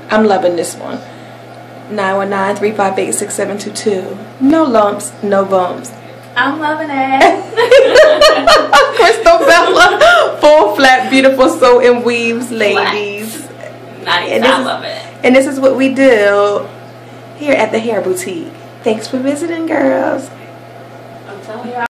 I'm loving this one. 919-358-6722. No lumps, no bumps. I'm loving it. Crystal Bella, full flat, beautiful sew and weaves, ladies. Nice, I love it. And this is what we do here at the Hair Boutique. Thanks for visiting, girls. I'm telling you.